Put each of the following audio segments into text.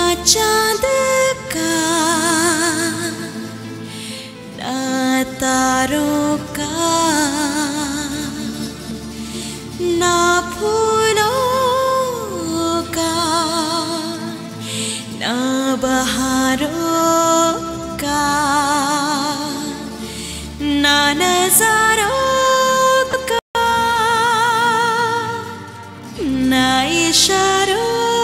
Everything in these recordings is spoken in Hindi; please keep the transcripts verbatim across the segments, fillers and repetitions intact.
चांद का ना तारों का ना फूलों का ना बहारों का ना नजारों का ना इशारों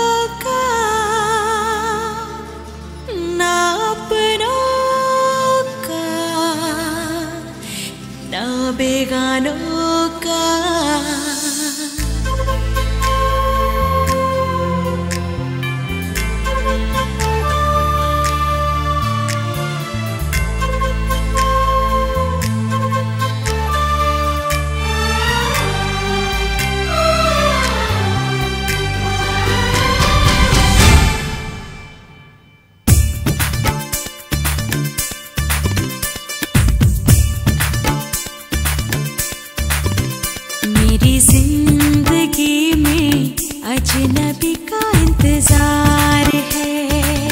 बेगानों का। मेरी जिंदगी में अजनबी का इंतजार है,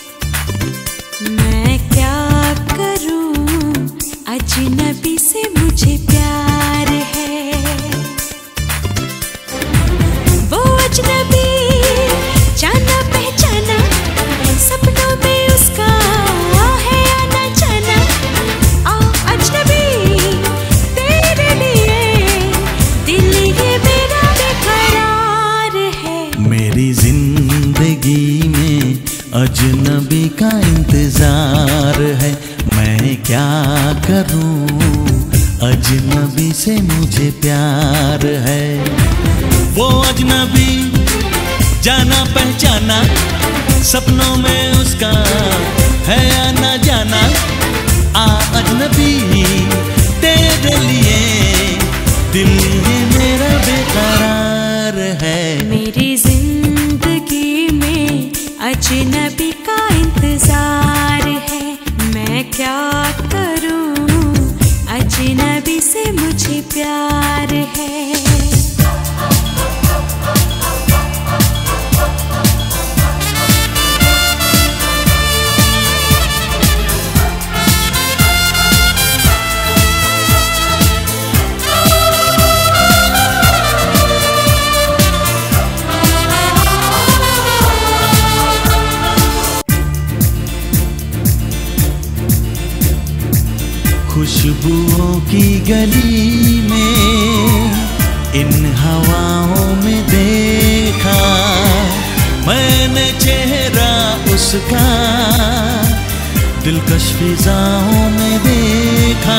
मैं क्या करूं अजनबी से मुझे प्यार है। वो अजनबी जाना पहचाना सपनों में उसका है आना जाना। आ अजनबी मेरी जिंदगी में अजनबी का इंतजार है, मैं क्या करूं अजनबी से मुझे प्यार है। वो अजनबी जाना पहचाना सपनों में उसका है आना जाना। आ अजनबी तेरे लिए दिल ये मेरा बेकरार है। मेरी जिंदगी में अजनबी का इंतजार है, मैं क्या करूं अजनबी से मुझे प्यार है। खुशबुओं की गली में इन हवाओं में देखा मैंने चेहरा उसका, दिलकश फिजाओं में देखा।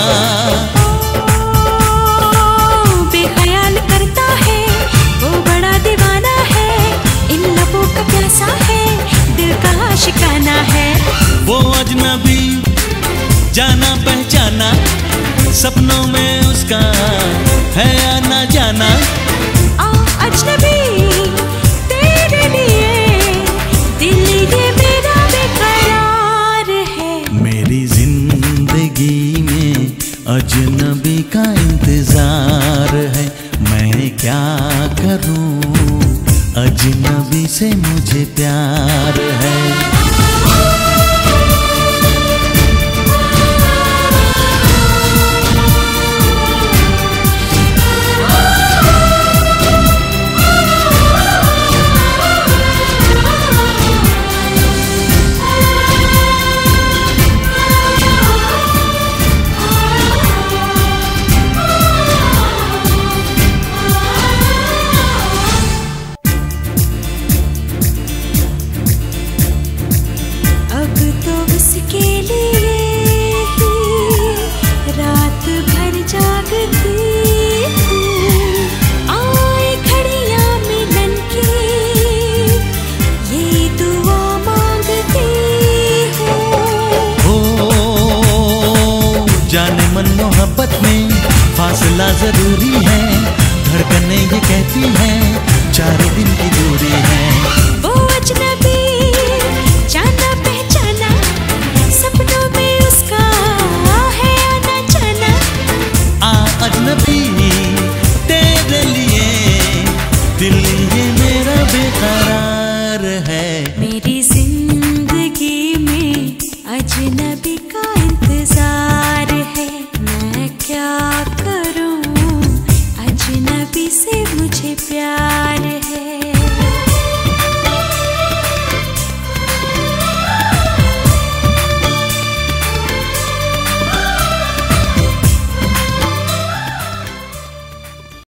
बेख्याल करता है वो बड़ा दीवाना है, इन लबों का प्यासा है दिल का आशिकाना है। वो अजनबी जाना पहचाना सपनों में उसका है आना जाना। आ अजनबी तेरे लिए दिल ये मेरा बेकरार है। मेरी जिंदगी में अजनबी का इंतजार है, मैं क्या करूं अजनबी से मुझे प्यार है। जाने मन मोहब्बत में फासला जरूरी है, धड़कने ये कहती हैं चार दिन की दूरी है। वो अजनबी जाना पहचाना सपनों में उसका है आना जाना। आ अजनबी तेरे लिए दिल ये मेरा बेकरार है। मेरी